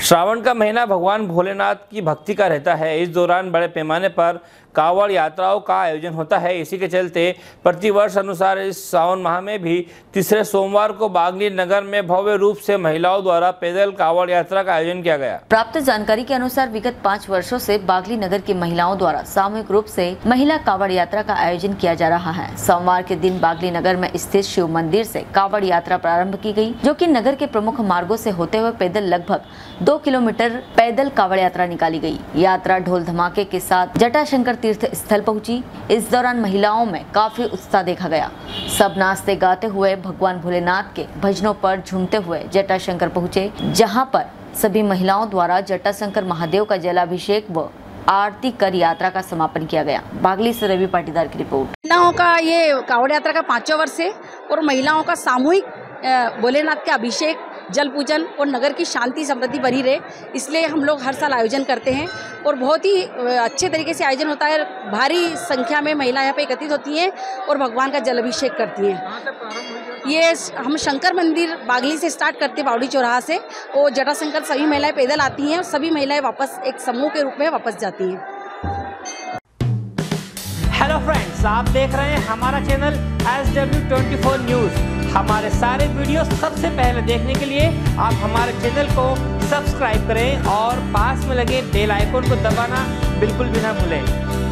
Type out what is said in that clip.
श्रावण का महीना भगवान भोलेनाथ की भक्ति का रहता है। इस दौरान बड़े पैमाने पर कांवड़ यात्राओं का आयोजन होता है। इसी के चलते प्रतिवर्ष अनुसार इस सावन माह में भी तीसरे सोमवार को बागली नगर में भव्य रूप से महिलाओं द्वारा पैदल कांवड़ यात्रा का आयोजन किया गया। प्राप्त जानकारी के अनुसार विगत 5 वर्षों से बागली नगर की महिलाओं द्वारा सामूहिक रूप से महिला कांवड़ यात्रा का आयोजन किया जा रहा है। सोमवार के दिन बागली नगर में स्थित शिव मंदिर से कांवड़ यात्रा प्रारंभ की गई, जो कि नगर के प्रमुख मार्गों से होते हुए पैदल लगभग 2 किलोमीटर पैदल कांवड़ यात्रा निकाली गई। यात्रा ढोल धमाके के साथ जटाशंकर तीर्थ स्थल पहुंची। इस दौरान महिलाओं में काफी उत्साह देखा गया। सब नाचते गाते हुए भगवान भोलेनाथ के भजनों पर झूमते हुए जटाशंकर पहुंचे, जहां पर सभी महिलाओं द्वारा जटाशंकर महादेव का जलाभिषेक व आरती कर यात्रा का समापन किया गया। बागली से रवि पाटीदार की रिपोर्ट। महिलाओं का ये कांवड़ यात्रा का 5वां वर्ष है और महिलाओं का सामूहिक भोलेनाथ के अभिषेक, जल पूजन और नगर की शांति समृद्धि बनी रहे, इसलिए हम लोग हर साल आयोजन करते हैं और बहुत ही अच्छे तरीके से आयोजन होता है। भारी संख्या में महिलाएं यहाँ पे एकत्रित होती हैं और भगवान का जल अभिषेक करती हैं। ये हम शंकर मंदिर बागली से स्टार्ट करते हैं, बावड़ी चौराहा से, और जटाशंकर सभी महिलाएं पैदल आती हैं और सभी महिलाएं वापस एक समूह के रूप में वापस जाती हैं। हेलो फ्रेंड्स, आप देख रहे हैं हमारा चैनल SW24 न्यूज़। हमारे सारे वीडियो सबसे पहले देखने के लिए आप हमारे चैनल को सब्सक्राइब करें और पास में लगे बेल आइकन को दबाना बिल्कुल भी ना भूलें।